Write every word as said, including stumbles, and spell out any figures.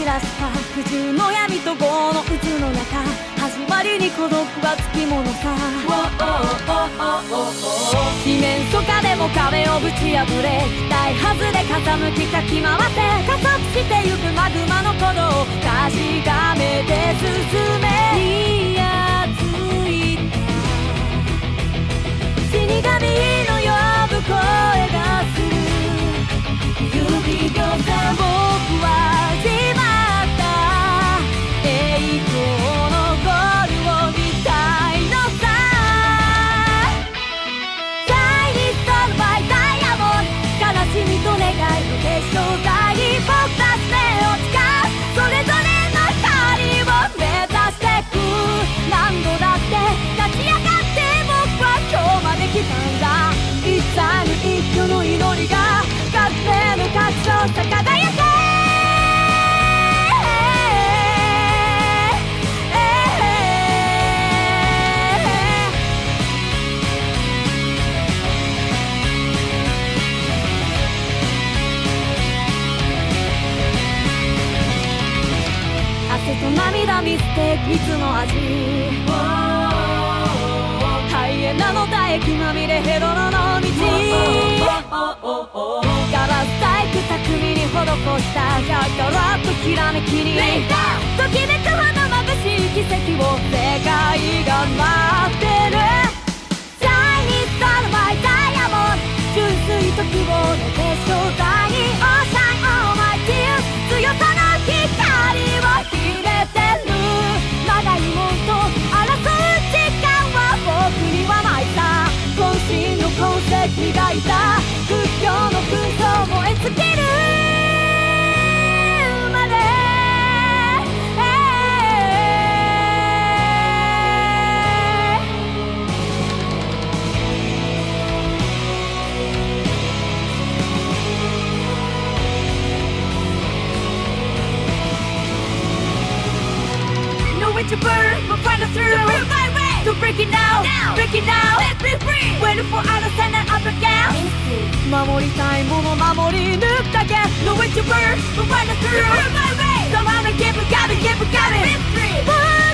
らした苦渋の闇と業の渦の中、始まりに孤独はつきものさ。地面とかでも壁をぶち破れ、期待外れ傾きかき回せ、加速してゆくマグマの鼓動をかじがめて進め、にやついた死神の呼ぶ声がする。指をさ僕はしまった栄光のゴールを見たいのさ。シャイニーサルバイダイヤモンド、悲しみと願いの結晶体に僕たち目を使う、それぞれの光を目指してく。何度だって立ち上がって僕は今日まで来たんだ。一切の一挙の祈りが覚醒の価値を輝け。汗と涙見捨て蜜の味、ハイエナの唾液まみれヘドロの道、ガラス細工巧みに施したキャカラッときらめきにときめくほど眩しい奇跡を世界が待ってる。シャイニーサルバイダイヤモンド、純粋と希望の結晶体にオーシャンオーマイティー、強さの光を秘めてる。まだ妹と争う時間は僕にはないさ。渾身の痕跡磨いた屈強の空想燃え尽きるまで、No way to burn, but find us through to prove my way, to break it now, now, break it now, let me free, waiting for understand that I'm again. 守りたいもの守り抜くだけ No way to burn, but find us through to prove my way, so I'm gonna keep it coming, keep it coming,